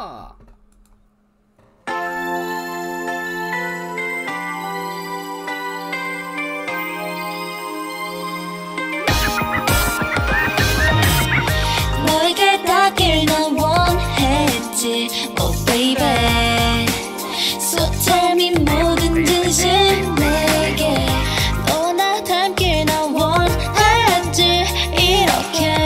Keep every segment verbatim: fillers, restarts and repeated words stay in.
좋아. 너에게 닿길 난 원했지 Oh baby So tell me 모든 진심 내게 너와 나 닮길 난 원했지 이렇게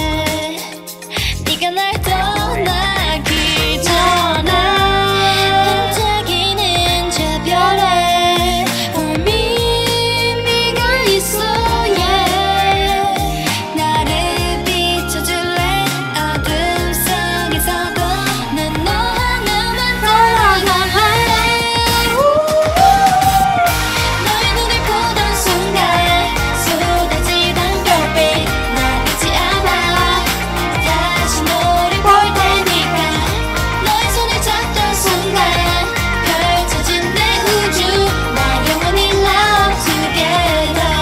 네가 날 떠나기 전에 반짝이는 저 별에 For me 네가 있어 yeah 나를 비춰줄래 어둠 속에서도 난 너 하나만 사랑해 너의 눈을 보던 순간 쏟아지던 별빛 나 잊지 않아 다시 너를 볼 테니까 너의 손을 잡던 순간 펼쳐진 내 우주 나 영원히 love together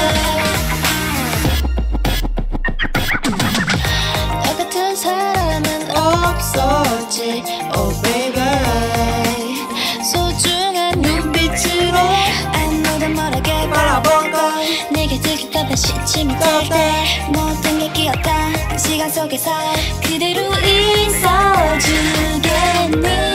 너 같은 사람은 없었지 Oh baby 소중한 눈빛으로 아무도 모르게 바라본 걸 내게 들킬까봐 시침이 될때 모든 게 기억다 그 시간 속에서 그대로 있어주겠니